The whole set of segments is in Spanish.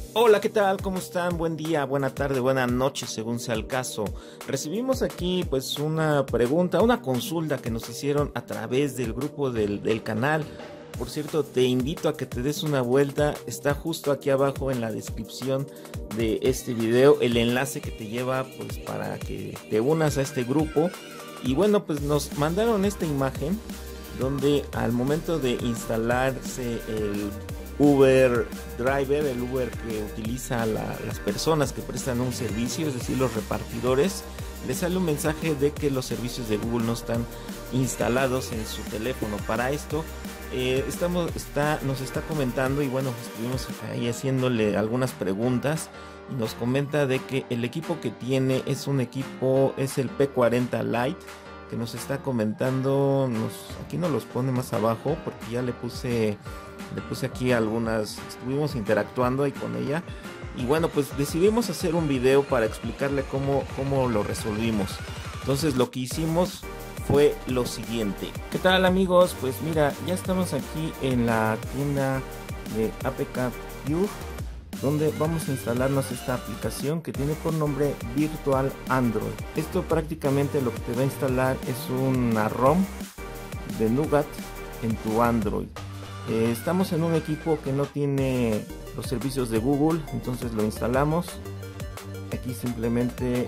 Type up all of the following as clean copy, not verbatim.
Hola, ¿qué tal? ¿Cómo están? Buen día, buena tarde, buena noche, según sea el caso. Recibimos aquí pues una pregunta, una consulta que nos hicieron a través del grupo del canal. Por cierto, te invito a que te des una vuelta. Está justo aquí abajo en la descripción de este video el enlace que te lleva pues para que te unas a este grupo. Y bueno, pues nos mandaron esta imagen donde al momento de instalarse el Uber Driver, el Uber que utiliza las personas que prestan un servicio, es decir, los repartidores, les sale un mensaje de que los servicios de Google no están instalados en su teléfono. Para esto nos está comentando, y bueno, estuvimos ahí haciéndole algunas preguntas, y nos comenta de que el equipo que tiene es el P40 Lite, que nos está comentando. Aquí nos los pone más abajo porque ya le puse aquí algunas, estuvimos interactuando ahí con ella, y bueno, pues decidimos hacer un video para explicarle cómo lo resolvimos. Entonces lo que hicimos fue lo siguiente. ¿Qué tal, amigos? Pues mira, ya estamos aquí en la tienda de APK Pure, donde vamos a instalarnos esta aplicación que tiene por nombre Virtual Android. Esto prácticamente lo que te va a instalar es una ROM de Nougat en tu Android. Estamos en un equipo que no tiene los servicios de Google, entonces lo instalamos. Aquí simplemente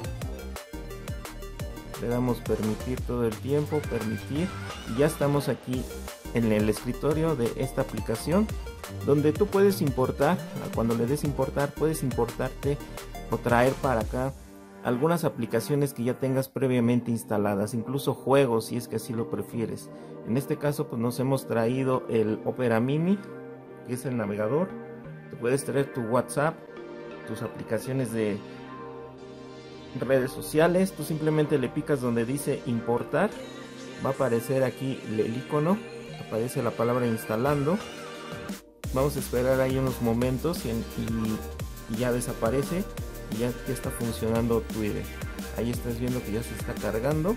le damos permitir todo el tiempo, permitir, y ya estamos aquí en el escritorio de esta aplicación, donde tú puedes importar. Cuando le des importar, puedes importarte o traer para acá algunas aplicaciones que ya tengas previamente instaladas, incluso juegos si es que así lo prefieres. En este caso pues nos hemos traído el Opera Mini, que es el navegador. Te puedes traer tu WhatsApp, tus aplicaciones de redes sociales. Tú simplemente le picas donde dice importar, va a aparecer aquí el icono, aparece la palabra instalando. Vamos a esperar ahí unos momentos y ya desaparece, y ya está funcionando Twitter. Ahí estás viendo que ya se está cargando,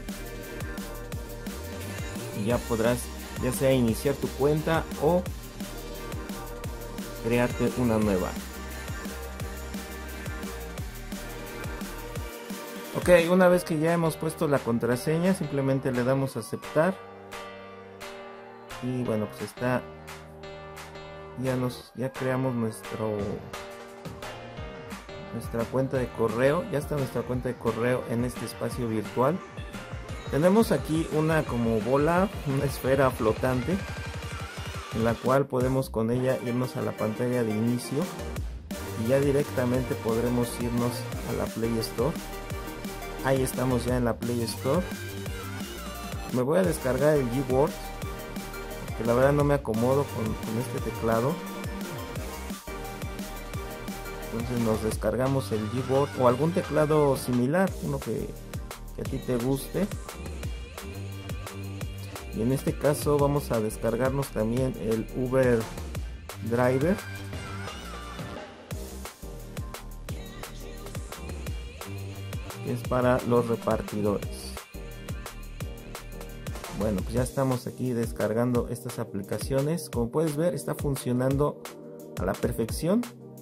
y ya podrás ya sea iniciar tu cuenta o crearte una nueva. Ok, una vez que ya hemos puesto la contraseña, simplemente le damos a aceptar, y bueno, pues está, ya creamos nuestra cuenta de correo. Ya está nuestra cuenta de correo en este espacio virtual. Tenemos aquí una como bola, una esfera flotante, en la cual podemos con ella irnos a la pantalla de inicio, y ya directamente podremos irnos a la Play Store. Ahí estamos ya en la Play Store. Me voy a descargar el Gboard, que la verdad no me acomodo con este teclado. Entonces nos descargamos el Gboard o algún teclado similar, uno que a ti te guste. Y en este caso vamos a descargarnos también el Uber Driver. Que es para los repartidores. Bueno, pues ya estamos aquí descargando estas aplicaciones. Como puedes ver, está funcionando a la perfección.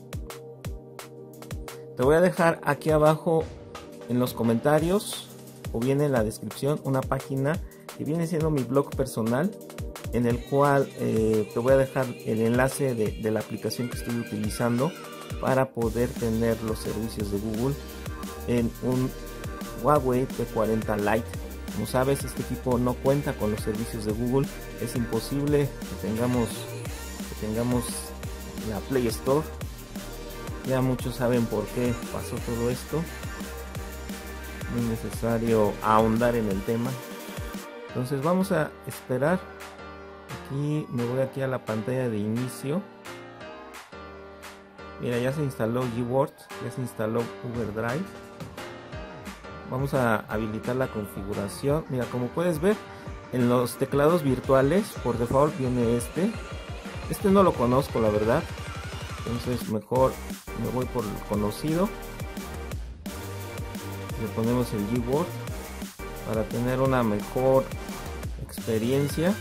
Te voy a dejar aquí abajo en los comentarios o bien en la descripción una página que viene siendo mi blog personal, en el cual te voy a dejar el enlace de la aplicación que estoy utilizando para poder tener los servicios de Google en un Huawei P40 Lite. Como sabes, este equipo no cuenta con los servicios de Google. Es imposible que tengamos la Play Store. Ya muchos saben por qué pasó todo esto. No es necesario ahondar en el tema. Entonces vamos a esperar. Aquí me voy aquí a la pantalla de inicio. Mira, ya se instaló Gboard, ya se instaló Uber Drive. Vamos a habilitar la configuración. Mira, como puedes ver, en los teclados virtuales por default viene este no lo conozco, la verdad, entonces mejor me voy por el conocido. Le ponemos el Gboard para tener una mejor experiencia.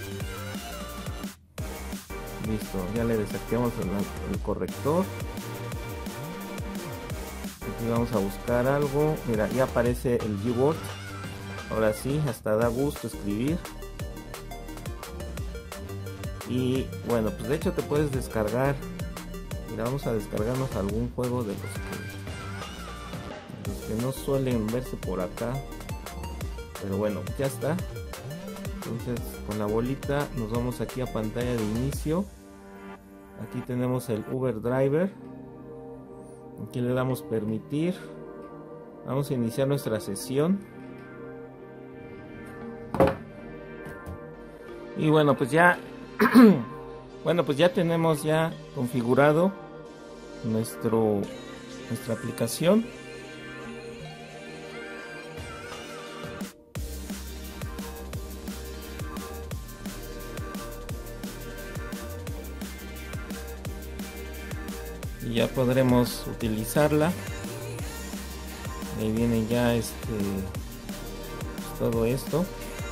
Listo, ya le desactivamos el corrector. Y vamos a buscar algo. Mira, ya aparece el Gboard. Ahora sí, hasta da gusto escribir. Y bueno, pues de hecho te puedes descargar. Mira, vamos a descargarnos algún juego de los que no suelen verse por acá. Pero bueno, ya está. Entonces con la bolita nos vamos aquí a pantalla de inicio. Aquí tenemos el Uber Driver. Aquí le damos permitir. Vamos a iniciar nuestra sesión. Y bueno, pues ya bueno, pues ya tenemos ya configurado nuestra aplicación. Y ya podremos utilizarla. Ahí viene ya todo esto.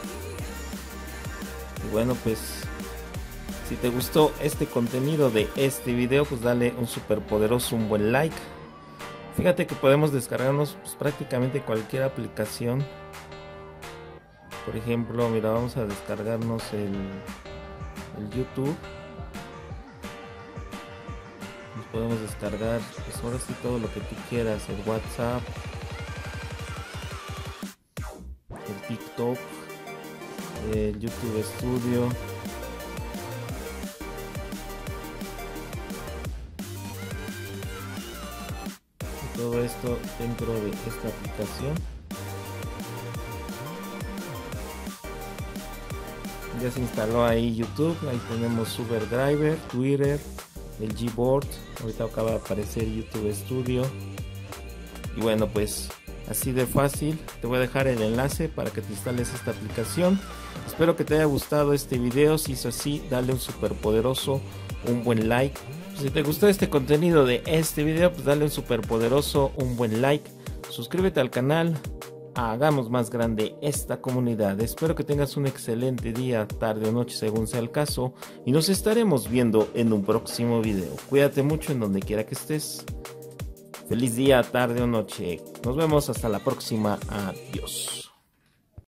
Y bueno, pues si te gustó este contenido de este video, pues dale un super poderoso, un buen like. Fíjate que podemos descargarnos pues prácticamente cualquier aplicación. Por ejemplo, mira, vamos a descargarnos el YouTube. Nos podemos descargar pues ahora sí todo lo que tú quieras, el WhatsApp, el TikTok, el YouTube Studio. Y todo esto dentro de esta aplicación. Ya se instaló ahí YouTube, ahí tenemos Uber Driver, Twitter, el Gboard, ahorita acaba de aparecer YouTube Studio. Y bueno, pues así de fácil, te voy a dejar el enlace para que te instales esta aplicación. Espero que te haya gustado este video. Si es así, dale un super poderoso, un buen like. Si te gustó este contenido de este video, pues dale un super poderoso, un buen like. Suscríbete al canal. Hagamos más grande esta comunidad. Espero que tengas un excelente día, tarde o noche según sea el caso, y nos estaremos viendo en un próximo video. Cuídate mucho en donde quiera que estés. Feliz día, tarde o noche. Nos vemos hasta la próxima. Adiós.